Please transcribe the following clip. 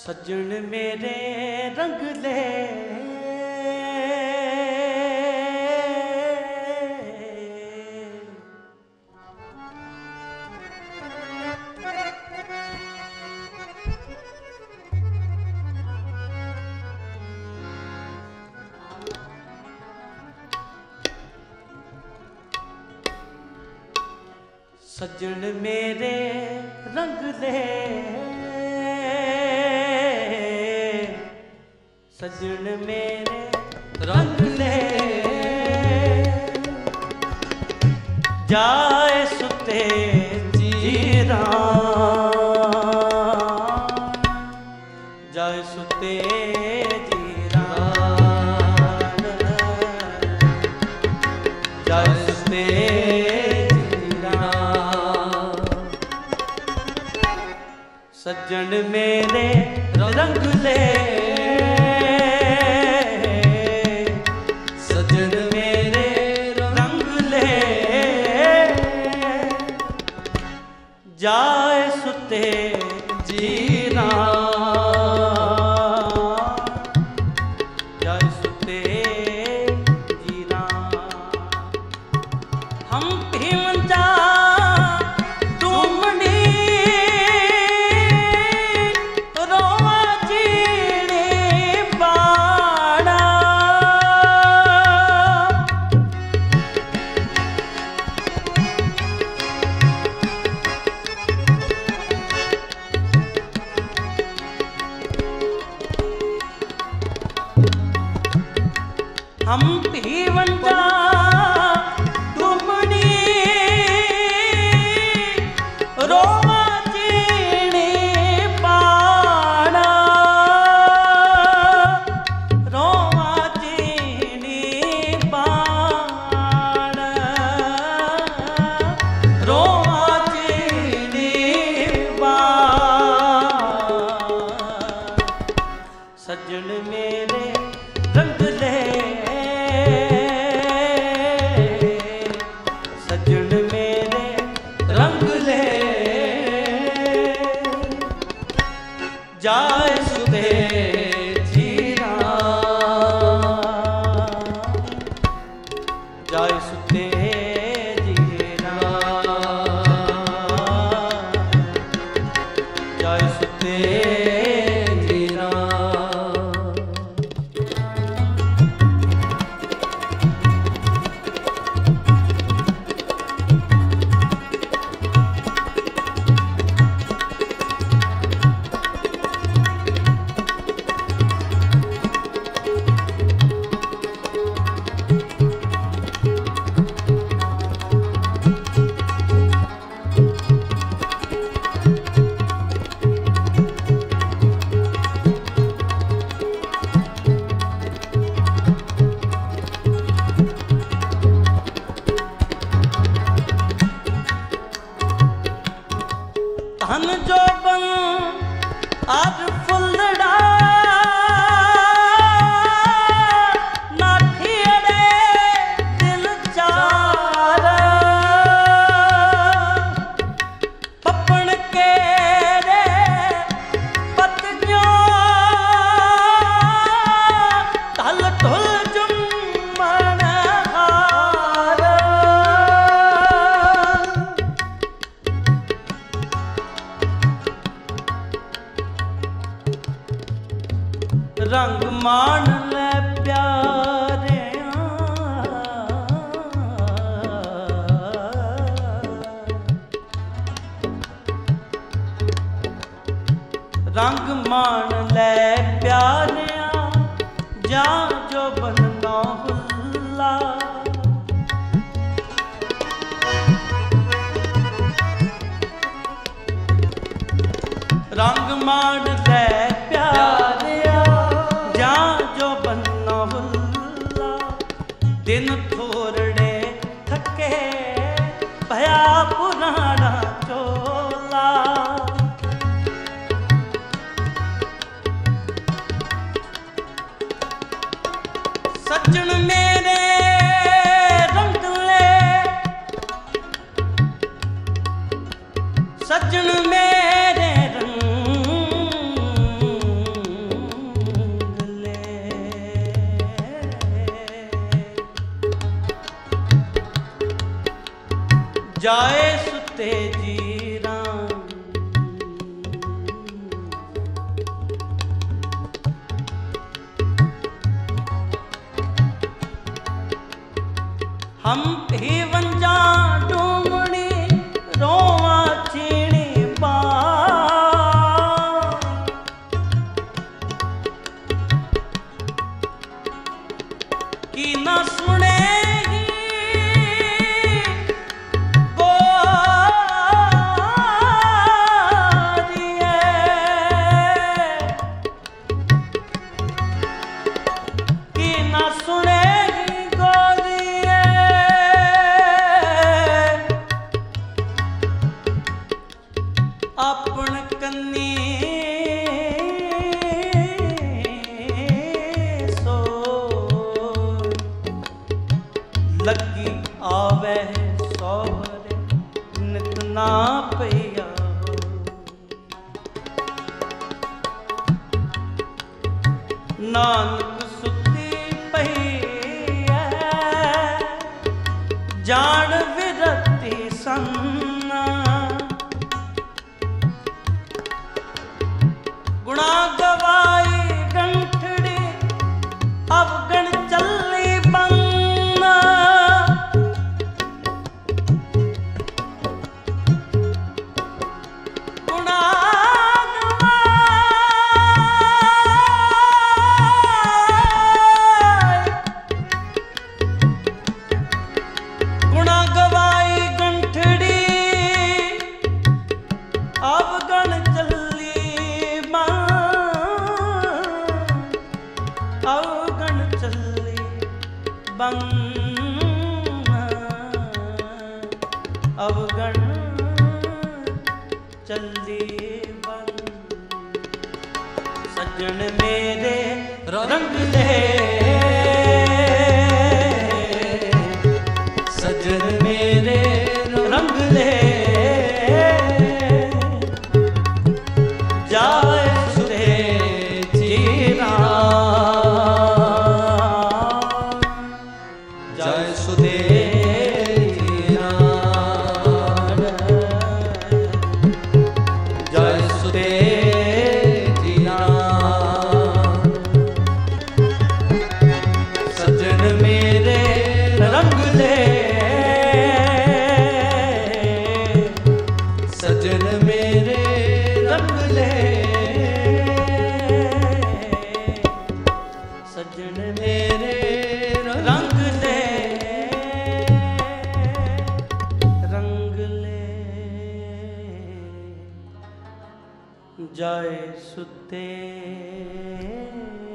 सजन मेरे रंग ले सजन मेरे रंग ले सजन मेरे रंग ले जाए सुते जीरा जाए सुते जीरा जाए सुते सजन मेरे रंग ले सजन मेरे रंग ले जाए सुते जीरा जाए सुते जीरा हम भीमजा हम भीवंजा तुमनी रोवा चीनी पाड़ा रोवा चीनी पाड़ा रोवा चीनी पाड़ा सजन मेरे रंग ले सजन मेरे रंग ले जाए सुते जीरा जाए सुते जीरा जाए सुते जीरा धन जोबन आज फुलड़ा नाठियड़े दिल चार पपन के रे पतजों ढल ढुल जुम्मन हार रंग मान ले प्यारे रंग मान ले प्यारे जा जो बनना हुल्ला रंग मान ले प्यारे दिन थोरड़े थके भया पुराना चोला सजन मेरे रंग ले सजन मेरे रंग जाए सुते जी राम। हम ही वंजा डूमड़ी रोवा चीणी बा की ना सुने अपन कन्नी सो लगी आवे सोहरे नित ना पैया नानक सुती पई जान विरती सन्ना गुणा गवाई गंठड़ी अब गण चली बन्ना गुणा गवाई गंठड़ी अब गण चली अवगण चली बंग अवगण चली बंग सज्जन मेरे रंग ले सज्जन मेरे रंग ले जाए सुते जी राम जाए सुते जी राम जाए सुते जी राम सज्जन मेरे रंग ले सज्जन मेरे रंग ले सज्जन मेरे रंग ले रंग ले जाए सुते